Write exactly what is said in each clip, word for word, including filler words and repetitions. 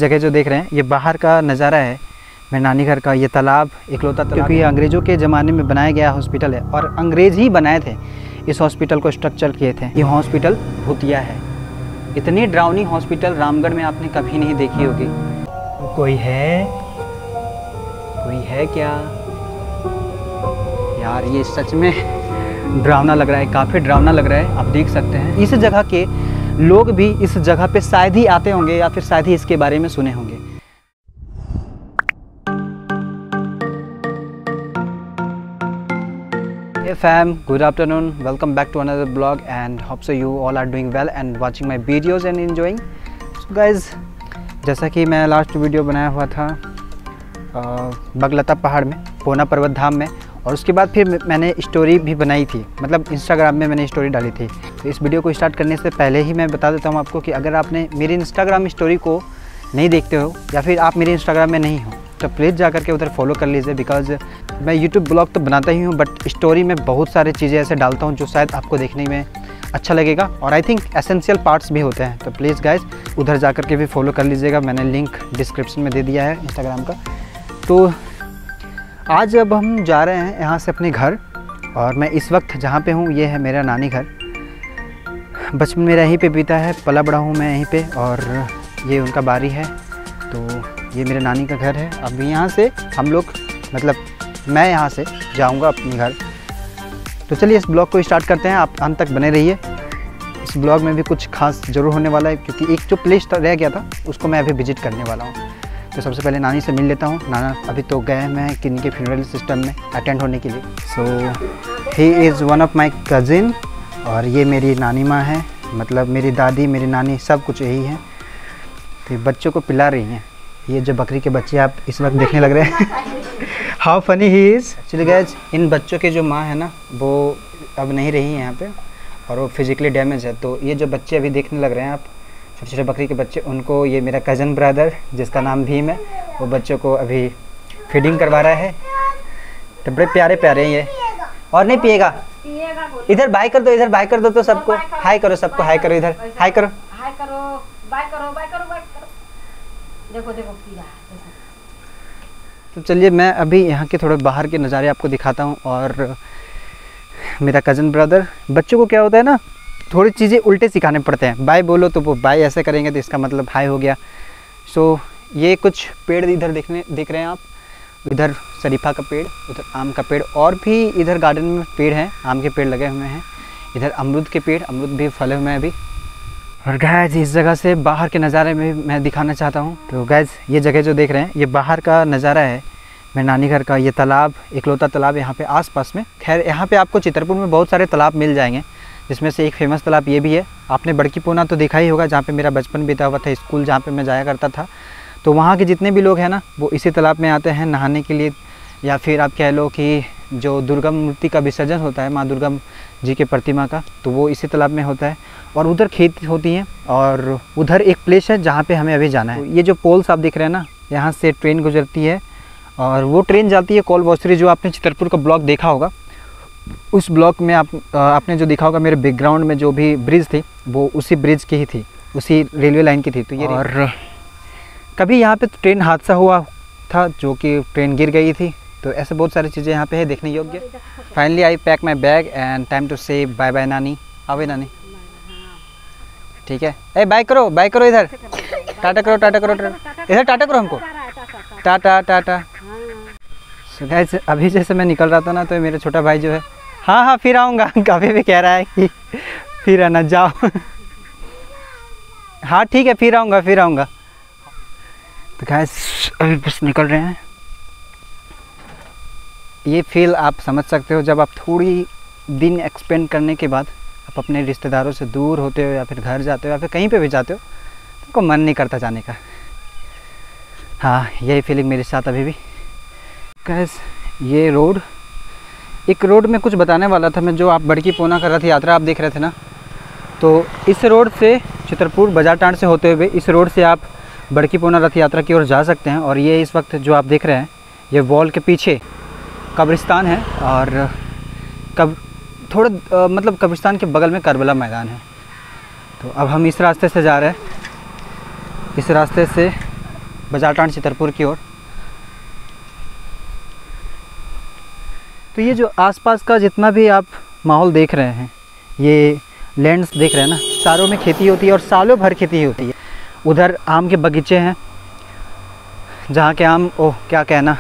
जगह जो देख रहे हैं ये बाहर का नज़ारा है मेरे नानी घर का। ये तालाब इकलौता तालाब, क्योंकि ये अंग्रेज़ों के ज़माने में बनाया गया हॉस्पिटल है और अंग्रेज़ ही बनाए थे इस हॉस्पिटल को, स्ट्रक्चर किए थे। ये हॉस्पिटल भूतिया है। इतनी डरावनी हॉस्पिटल रामगढ़ में आपने कभी नहीं देखी होगी। कोई है? कोई है क्या यार? ये सच में डरावना लग रहा है, काफ़ी डरावना लग रहा है। आप देख सकते हैं इस जगह के लोग भी इस जगह पे शायद ही आते होंगे या फिर शायद ही इसके बारे में सुने होंगे। Hey fam, good afternoon. Welcome back to another blog and hope so you all are doing well and watching my videos and enjoying. So guys, जैसा कि मैं लास्ट वीडियो बनाया हुआ था बगलता पहाड़ में, पोना पर्वत धाम में, और उसके बाद फिर मैंने स्टोरी भी बनाई थी, मतलब इंस्टाग्राम में मैंने स्टोरी डाली थी। तो इस वीडियो को स्टार्ट करने से पहले ही मैं बता देता हूँ आपको कि अगर आपने मेरी इंस्टाग्राम स्टोरी को नहीं देखते हो या फिर आप मेरे इंस्टाग्राम में नहीं हो तो प्लीज़ जा कर के उधर फॉलो कर लीजिए। बिकॉज मैं यूट्यूब ब्लॉग तो बनाता ही हूँ बट स्टोरी में बहुत सारी चीज़ें ऐसे डालता हूँ जो शायद आपको देखने में अच्छा लगेगा और आई थिंक एसेंशियल पार्ट्स भी होते हैं। तो प्लीज़ गाइज उधर जा कर के भी फॉलो कर लीजिएगा, मैंने लिंक डिस्क्रिप्शन में दे दिया है इंस्टाग्राम का। तो आज अब हम जा रहे हैं यहाँ से अपने घर, और मैं इस वक्त जहाँ पे हूँ ये है मेरा नानी घर। बचपन मेरा यहीं पे बीता है, पला बड़ा हूँ मैं यहीं पे, और ये उनका बारी है। तो ये मेरे नानी का घर है। अब यहाँ से हम लोग, मतलब मैं यहाँ से जाऊँगा अपने घर। तो चलिए इस ब्लॉग को स्टार्ट करते हैं, आप अंत तक बने रहिए। इस ब्लॉग में भी कुछ खास ज़रूर होने वाला है क्योंकि एक जो प्लेस रह गया था उसको मैं अभी विजिट करने वाला हूँ। तो सबसे पहले नानी से मिल लेता हूँ। नाना अभी तो गए मैं किन्हीं के फ्यूनरल सिस्टम में अटेंड होने के लिए। So he is one of my cousin, और ये मेरी नानी माँ है, मतलब मेरी दादी, मेरी नानी, सब कुछ यही है। तो बच्चों को पिला रही हैं। ये जो बकरी के बच्चे आप इस वक्त देखने लग रहे हैं how funny he is. Actually guys इन बच्चों के जो माँ है ना वो अब नहीं रही है यहाँ पे, और वो फिजिकली डैमेज है। तो ये जो बच्चे अभी देखने लग रहे हैं आप, छोटे छोटे बकरी के बच्चे, उनको ये मेरा कज़न ब्रदर जिसका नाम भीम है वो बच्चों को अभी फीडिंग करवा रहा है। तो बड़े प्यारे प्यारे हैं ये। और नहीं पिएगा? इधर बाय कर दो, इधर बाय कर दो, तो सबको हाय करो, सबको हाय करो, इधर हाय करो, हाय करो, बाय करो, बाय करो, बाय करो। देखो देखो पी रहा है। तो चलिए मैं अभी यहाँ के थोड़े बाहर के नज़ारे आपको दिखाता हूँ। और मेरा कज़न ब्रदर, बच्चों को क्या होता है ना, थोड़ी चीज़ें उल्टे सिखाने पड़ते हैं। बाय बोलो तो वो बाय ऐसे करेंगे तो इसका मतलब हाय हो गया। सो ये कुछ पेड़ इधर देखने देख रहे हैं आप, इधर शरीफा का पेड़, उधर आम का पेड़, और भी इधर गार्डन में पेड़ हैं, आम के पेड़ लगे हुए हैं। इधर अमरूद के पेड़, अमरूद भी फले हुए हैं अभी। और गाइस इस जगह से बाहर के नज़ारे में मैं दिखाना चाहता हूँ। तो गाइस ये जगह जो देख रहे हैं ये बाहर का नज़ारा है मेरे नानी घर का। ये तालाब, इकलौता तालाब यहाँ पे आसपास में। खैर यहाँ पे आपको चित्रपुर में बहुत सारे तालाब मिल जाएंगे, जिसमें से एक फेमस तालाब ये भी है। आपने बड़की पोना तो देखा ही होगा, जहाँ पे मेरा बचपन बीता हुआ था, स्कूल जहाँ पे मैं जाया करता था। तो वहाँ के जितने भी लोग हैं ना वो इसी तालाब में आते हैं नहाने के लिए, या फिर आप कह लो कि जो दुर्गा मूर्ति का विसर्जन होता है, माँ दुर्गा जी के प्रतिमा का, तो वो इसी तालाब में होता है। और उधर खेत होती हैं, और उधर एक प्लेस है जहाँ पे हमें अभी जाना है। ये जो पोल्स आप देख रहे हैं ना, यहाँ से ट्रेन गुजरती है, और वो ट्रेन जाती है कोलवोसरी, जो आपने चित्रपुर का ब्लॉग देखा होगा। उस ब्लॉग में आप आपने जो देखा होगा मेरे बैकग्राउंड में जो भी ब्रिज थी वो उसी ब्रिज की ही थी, उसी रेलवे लाइन की थी। तो ये और कभी यहाँ पे ट्रेन हादसा हुआ था जो कि ट्रेन गिर गई थी। तो ऐसे बहुत सारी चीज़ें यहाँ पे है देखने योग्य। Finally I pack my bag and time to say bye bye नानी। आवे नानी, ठीक है। ए बाय करो, बाय करो, इधर टाटा करो, टाटा करो, इधर टाटा करो हमको, टाटा टाटा। सो गाइस अभी जैसे मैं निकल रहा था ना, तो मेरा छोटा भाई जो है, हाँ हाँ फिर आऊँगा, कभी भी कह रहा है कि फिर आना, जाओ हाँ ठीक है फिर आऊँगा, फिर आऊँगा। तो गाइस अभी बस निकल रहे हैं। ये फील आप समझ सकते हो जब आप थोड़ी दिन एक्सपेंड करने के बाद आप अपने रिश्तेदारों से दूर होते हो, या फिर घर जाते हो, या फिर कहीं पे भी जाते हो, तो आपको मन नहीं करता जाने का। हाँ यही फीलिंग मेरे साथ अभी भी। गाइस ये रोड, एक रोड में कुछ बताने वाला था मैं, जो आप बड़की पोना का रथ यात्रा आप देख रहे थे ना, तो इस रोड से चित्रपुर बाजार टांड से होते हुए इस रोड से आप बड़की पोना रथ यात्रा की ओर जा सकते हैं। और ये इस वक्त जो आप देख रहे हैं ये वॉल के पीछे कब्रिस्तान है, और कब थोड़ा आ, मतलब कब्रिस्तान के बगल में करबला मैदान है। तो अब हम इस रास्ते से जा रहे हैं, इस रास्ते से बाजार टांड चितरपुर की ओर। तो ये जो आसपास का जितना भी आप माहौल देख रहे हैं, ये लैंड्स देख रहे हैं ना, सारों में खेती होती है और सालों भर खेती होती है। उधर आम के बगीचे हैं जहाँ के आम, ओह क्या कहना।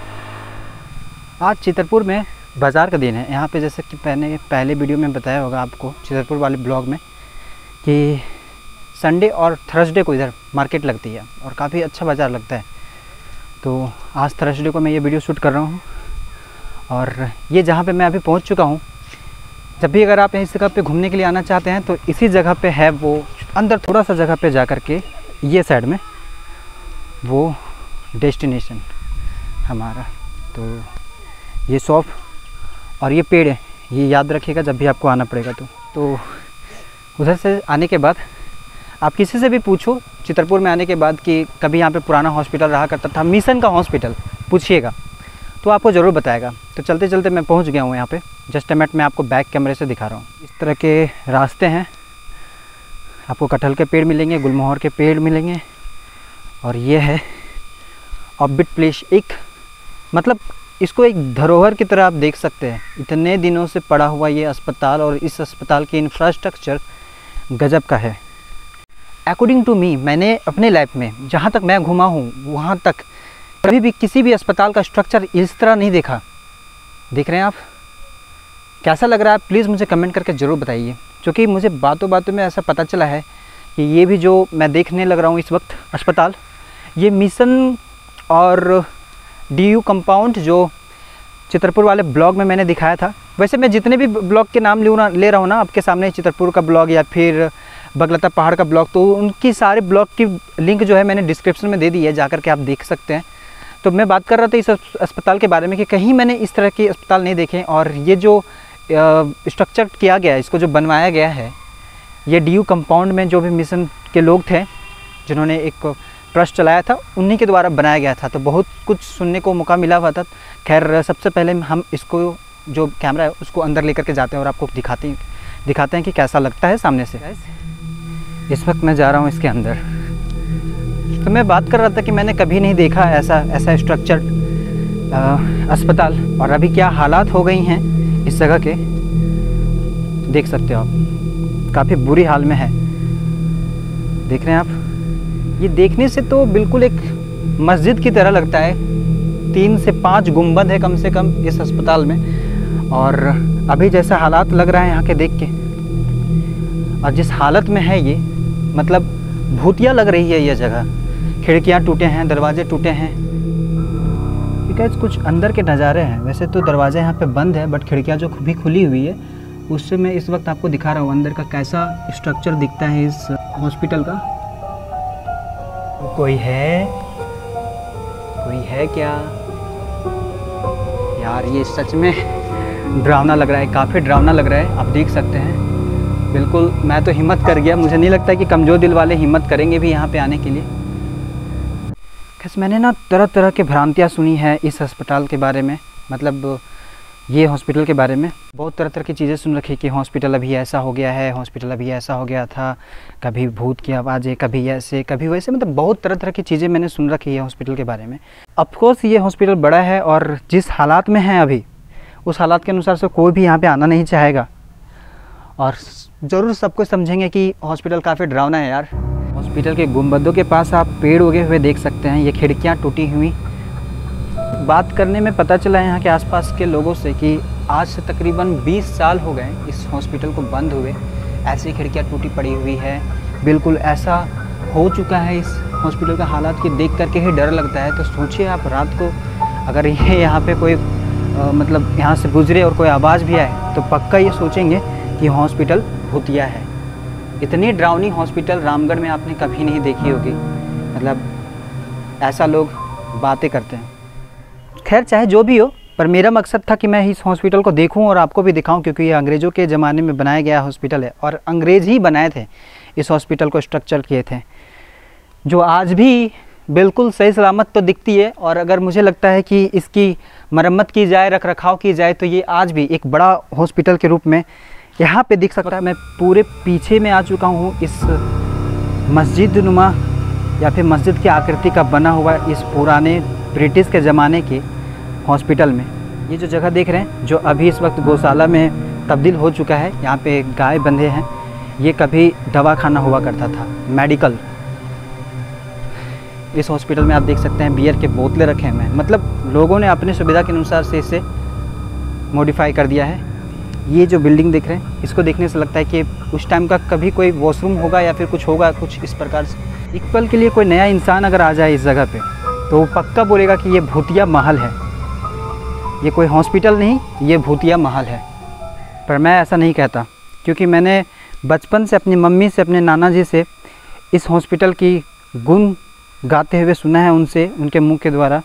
आज चितरपुर में बाज़ार का दिन है। यहाँ पे जैसे कि मैंने पहले वीडियो में बताया होगा आपको, चितरपुर वाले ब्लॉग में, कि संडे और थर्सडे को इधर मार्केट लगती है और काफ़ी अच्छा बाज़ार लगता है। तो आज थर्सडे को मैं ये वीडियो शूट कर रहा हूँ और ये जहाँ पे मैं अभी पहुँच चुका हूँ। जब भी अगर आप इस जगह पे घूमने के लिए आना चाहते हैं तो इसी जगह पे है, वो अंदर थोड़ा सा जगह पे जा कर के ये साइड में वो डेस्टिनेशन हमारा। तो ये शॉप और ये पेड़ है, ये याद रखिएगा जब भी आपको आना पड़ेगा। तो तो उधर से आने के बाद आप किसी से भी पूछो चितरपुर में आने के बाद कि कभी यहाँ पे पुराना हॉस्पिटल रहा करता था, मिशन का हॉस्पिटल, पूछिएगा तो आपको ज़रूर बताएगा। तो चलते चलते मैं पहुँच गया हूँ यहाँ पे। जस्ट अ मिनट मैं आपको बैक कैमरे से दिखा रहा हूँ। इस तरह के रास्ते हैं, आपको कटहल के पेड़ मिलेंगे, गुलमोहर के पेड़ मिलेंगे और ये है ऑर्बिट प्लेस। एक मतलब इसको एक धरोहर की तरह आप देख सकते हैं। इतने दिनों से पड़ा हुआ ये अस्पताल और इस अस्पताल की इंफ्रास्ट्रक्चर गजब का है। अकॉर्डिंग टू मी, मैंने अपने लाइफ में जहाँ तक मैं घूमा हूँ वहाँ तक कभी भी किसी भी अस्पताल का स्ट्रक्चर इस तरह नहीं देखा। देख रहे हैं आप, कैसा लग रहा है प्लीज़ मुझे कमेंट करके ज़रूर बताइए। क्योंकि मुझे बातों बातों में ऐसा पता चला है कि ये भी जो मैं देखने लग रहा हूँ इस वक्त अस्पताल, ये मिशन और डी यू कंपाउंड जो चितरपुर वाले ब्लॉग में मैंने दिखाया था। वैसे मैं जितने भी ब्लॉग के नाम लूँ ना ले रहा हूँ ना आपके सामने, चितरपुर का ब्लॉग या फिर बगलता पहाड़ का ब्लॉग, तो उनकी सारे ब्लॉग की लिंक जो है मैंने डिस्क्रिप्शन में दे दी है, जाकर के आप देख सकते हैं। तो मैं बात कर रहा था इस अस्पताल के बारे में कि कहीं मैंने इस तरह के अस्पताल नहीं देखे। और ये जो स्ट्रक्चर किया गया है, इसको जो बनवाया गया है, ये डी यू कंपाउंड में जो भी मिशन के लोग थे जिन्होंने एक ट्रस्ट चलाया था, उन्हीं के द्वारा बनाया गया था। तो बहुत कुछ सुनने को मौका मिला हुआ था। खैर सबसे पहले हम इसको जो कैमरा है उसको अंदर लेकर के जाते हैं और आपको दिखाते हैं दिखाते हैं कि कैसा लगता है सामने से। इस वक्त मैं जा रहा हूँ इसके अंदर। तो मैं बात कर रहा था कि मैंने कभी नहीं देखा ऐसा ऐसा स्ट्रक्चर अस्पताल, और अभी क्या हालात हो गई हैं इस जगह के देख सकते हो आप, काफ़ी बुरी हाल में है। देख रहे हैं आप, ये देखने से तो बिल्कुल एक मस्जिद की तरह लगता है। तीन से पाँच गुंबद है कम से कम इस अस्पताल में, और अभी जैसा हालात लग रहा है यहाँ के देख के, और जिस हालत में है ये, मतलब भूतिया लग रही है ये जगह। खिड़कियाँ टूटे हैं, दरवाजे टूटे हैं। बिकॉज कुछ अंदर के नज़ारे हैं। वैसे तो दरवाजे यहाँ पे बंद है, बट खिड़कियाँ जो भी खुली हुई है उससे मैं इस वक्त आपको दिखा रहा हूँ अंदर का कैसा स्ट्रक्चर दिखता है इस हॉस्पिटल का। कोई है कोई है क्या यार? ये सच में डरावना लग रहा है, काफ़ी डरावना लग रहा है। आप देख सकते हैं बिल्कुल। मैं तो हिम्मत कर गया, मुझे नहीं लगता कि कमज़ोर दिल वाले हिम्मत करेंगे भी यहाँ पे आने के लिए। खैर मैंने ना तरह तरह के भ्रांतियाँ सुनी है इस अस्पताल के बारे में, मतलब ये हॉस्पिटल के बारे में बहुत तरह तरह की चीज़ें सुन रखी कि हॉस्पिटल अभी ऐसा हो गया है, हॉस्पिटल अभी ऐसा हो गया था, कभी भूत की आवाज़ें, कभी ऐसे कभी वैसे, मतलब बहुत तरह तरह की चीज़ें मैंने सुन रखी है हॉस्पिटल के बारे में। ऑफकोर्स ये हॉस्पिटल बड़ा है और जिस हालात में है अभी, उस हालात के अनुसार से कोई भी यहाँ पर आना नहीं चाहेगा। और ज़रूर सबको समझेंगे कि हॉस्पिटल काफ़ी डरावना है यार। हॉस्पिटल के गुंबदों के पास आप पेड़ उगे हुए देख सकते हैं, ये खिड़कियाँ टूटी हुई। बात करने में पता चला है यहाँ के आसपास के लोगों से कि आज से तकरीबन बीस साल हो गए इस हॉस्पिटल को बंद हुए। ऐसी खिड़कियाँ टूटी पड़ी हुई है, बिल्कुल ऐसा हो चुका है इस हॉस्पिटल का हालात कि देख करके ही डर लगता है। तो सोचिए आप रात को अगर ये यहाँ पे कोई आ, मतलब यहाँ से गुजरे और कोई आवाज़ भी आए तो पक्का ये सोचेंगे कि हॉस्पिटल भूतिया है। इतनी डरावनी हॉस्पिटल रामगढ़ में आपने कभी नहीं देखी होगी, मतलब ऐसा लोग बातें करते हैं। खैर चाहे जो भी हो, पर मेरा मकसद था कि मैं इस हॉस्पिटल को देखूं और आपको भी दिखाऊं, क्योंकि ये अंग्रेज़ों के ज़माने में बनाया गया हॉस्पिटल है और अंग्रेज़ ही बनाए थे इस हॉस्पिटल को, स्ट्रक्चर किए थे, जो आज भी बिल्कुल सही सलामत तो दिखती है। और अगर मुझे लगता है कि इसकी मरम्मत की जाए, रख रखाव की जाए, तो ये आज भी एक बड़ा हॉस्पिटल के रूप में यहाँ पे दिख सकता है। मैं पूरे पीछे में आ चुका हूँ इस मस्जिद नुमा या फिर मस्जिद की आकृति का बना हुआ इस पुराने ब्रिटिश के ज़माने के हॉस्पिटल में। ये जो जगह देख रहे हैं, जो अभी इस वक्त गौशाला में तब्दील हो चुका है, यहाँ पे गाय बंधे हैं, ये कभी दवाखाना हुआ करता था, मेडिकल। इस हॉस्पिटल में आप देख सकते हैं बियर के बोतलें रखे हुए हैं, मतलब लोगों ने अपनी सुविधा के अनुसार से इसे मॉडिफाई कर दिया है। ये जो बिल्डिंग देख रहे हैं, इसको देखने से लगता है कि उस टाइम का कभी कोई वॉशरूम होगा या फिर कुछ होगा, कुछ इस प्रकार से। एक पल के लिए कोई नया इंसान अगर आ जाए इस जगह पे तो वो पक्का बोलेगा कि ये भूतिया महल है, ये कोई हॉस्पिटल नहीं, ये भूतिया महल है। पर मैं ऐसा नहीं कहता, क्योंकि मैंने बचपन से अपनी मम्मी से, अपने नाना जी से इस हॉस्पिटल की गुण गाते हुए सुना है, उनसे, उनके मुंह के द्वारा।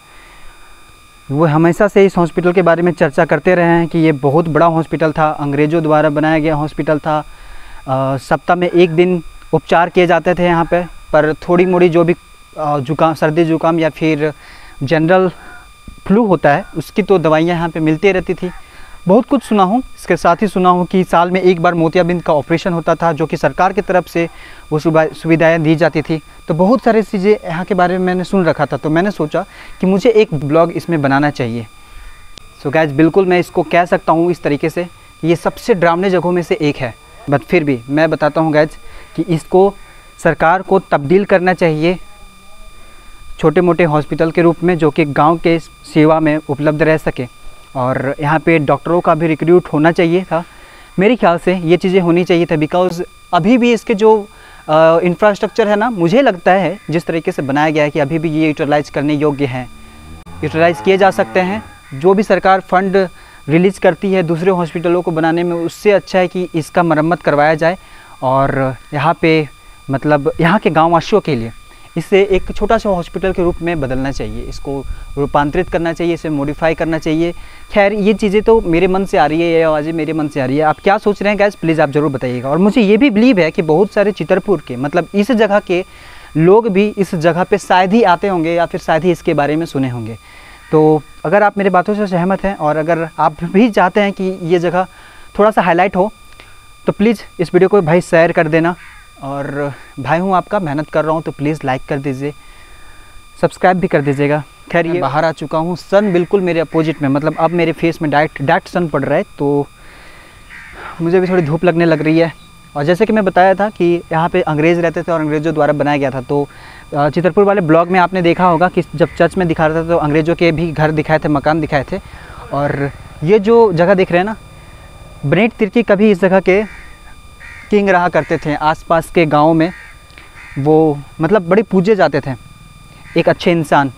वो हमेशा से इस हॉस्पिटल के बारे में चर्चा करते रहे हैं कि ये बहुत बड़ा हॉस्पिटल था, अंग्रेज़ों द्वारा बनाया गया हॉस्पिटल था। सप्ताह में एक दिन उपचार किए जाते थे यहाँ पे, पर थोड़ी मोड़ी जो भी जुकाम, सर्दी जुकाम या फिर जनरल फ्लू होता है, उसकी तो दवाइयाँ यहाँ पे मिलती रहती थी। बहुत कुछ सुना हूँ। इसके साथ ही सुना हूँ कि साल में एक बार मोतियाबिंद का ऑपरेशन होता था, जो कि सरकार की तरफ से वो सुविधाएँ दी जाती थी। तो बहुत सारी चीज़ें यहाँ के बारे में मैंने सुन रखा था, तो मैंने सोचा कि मुझे एक ब्लॉग इसमें बनाना चाहिए। सो गाइस, बिल्कुल मैं इसको कह सकता हूँ इस तरीके से कि ये सबसे डरावने जगहों में से एक है। बट फिर भी मैं बताता हूँ गाइस कि इसको सरकार को तब्दील करना चाहिए छोटे मोटे हॉस्पिटल के रूप में, जो कि गांव के सेवा में उपलब्ध रह सके। और यहाँ पे डॉक्टरों का भी रिक्रूट होना चाहिए था। मेरे ख्याल से ये चीज़ें होनी चाहिए था, बिकॉज़ अभी भी इसके जो इंफ्रास्ट्रक्चर है ना, मुझे लगता है जिस तरीके से बनाया गया है कि अभी भी ये यूटिलाइज़ करने योग्य हैं, यूटिलाइज़ किए जा सकते हैं। जो भी सरकार फ़ंड रिलीज़ करती है दूसरे हॉस्पिटलों को बनाने में, उससे अच्छा है कि इसका मरम्मत करवाया जाए और यहाँ पे मतलब यहाँ के गाँववासियों के लिए इसे एक छोटा सा हॉस्पिटल के रूप में बदलना चाहिए, इसको रूपांतरित करना चाहिए, इसे मॉडिफाई करना चाहिए। खैर, ये चीज़ें तो मेरे मन से आ रही है, ये आवाज़ें मेरे मन से आ रही है। आप क्या सोच रहे हैं गाइस, प्लीज़ आप ज़रूर बताइएगा। और मुझे ये भी बिलीव है कि बहुत सारे चितरपुर के, मतलब इस जगह के लोग भी इस जगह पे शायद ही आते होंगे या फिर शायद ही इसके बारे में सुने होंगे। तो अगर आप मेरी बातों से सहमत हैं और अगर आप भी चाहते हैं कि ये जगह थोड़ा सा हाईलाइट हो, तो प्लीज़ इस वीडियो को भाई शेयर कर देना। और भाई हूँ आपका, मेहनत कर रहा हूँ, तो प्लीज़ लाइक कर दीजिए, सब्सक्राइब भी कर दीजिएगा। खैर, ये बाहर आ चुका हूँ, सन बिल्कुल मेरे अपोजिट में, मतलब अब मेरे फेस में डायरेक्ट डायरेक्ट सन पड़ रहा है, तो मुझे भी थोड़ी धूप लगने लग रही है। और जैसे कि मैं बताया था कि यहाँ पे अंग्रेज़ रहते थे और अंग्रेज़ों द्वारा बनाया गया था। तो चितरपुर वाले ब्लॉग में आपने देखा होगा कि जब चर्च में दिखा रहा था तो अंग्रेज़ों के भी घर दिखाए थे, मकान दिखाए थे। और ये जो जगह देख रहे हैं ना, बनेट तिर्की कभी इस जगह के किंग रहा करते थे। आसपास के गाँव में वो मतलब बड़े पूजे जाते थे, एक अच्छे इंसान।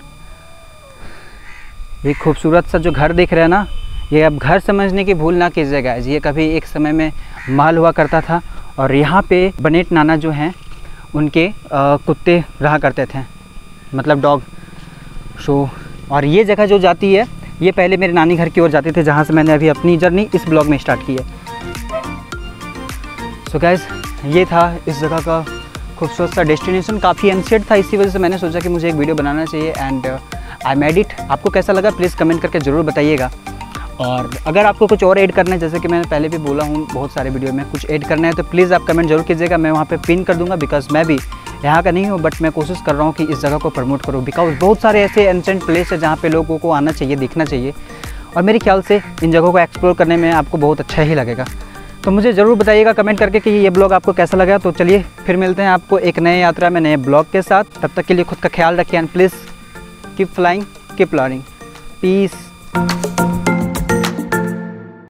ये खूबसूरत सा जो घर देख रहे हैं ना, ये अब घर समझने की भूल ना कीजिएगा, ये कभी एक समय में महल हुआ करता था। और यहाँ पे बनेट नाना जो हैं, उनके आ, कुत्ते रहा करते थे, मतलब डॉग। सो और ये जगह जो जाती है, ये पहले मेरे नानी घर की ओर जाती थी, जहाँ से मैंने अभी अपनी जर्नी इस ब्लॉग में स्टार्ट की है। सो so गाइस, ये था इस जगह का खूबसूरत सा डेस्टिनेशन। काफ़ी एंशिएंट था, इसी वजह से मैंने सोचा कि मुझे एक वीडियो बनाना चाहिए एंड आई मेड इट। आपको कैसा लगा प्लीज़ कमेंट करके ज़रूर बताइएगा। और अगर आपको कुछ और ऐड करना है, जैसे कि मैंने पहले भी बोला हूँ बहुत सारे वीडियो में, कुछ ऐड करना है तो प्लीज़ आप कमेंट जरूर कीजिएगा, मैं वहाँ पे पिन कर दूँगा। बिकॉज मैं भी यहाँ का नहीं हूँ, बट मैं कोशिश कर रहा हूँ कि इस जगह को प्रमोट करूँ। बिकॉज बहुत सारे ऐसे एंशिएंट प्लेस है जहाँ पे लोगों को आना चाहिए, देखना चाहिए, और मेरे ख्याल से इन जगहों को एक्सप्लोर करने में आपको बहुत अच्छा ही लगेगा। तो मुझे ज़रूर बताइएगा कमेंट करके कि ये ब्लॉग आपको कैसा लगा। तो चलिए फिर मिलते हैं आपको एक नए यात्रा में, नए ब्लॉग के साथ। तब तक के लिए खुद का ख्याल रखिए and please keep flying, keep learning, piece.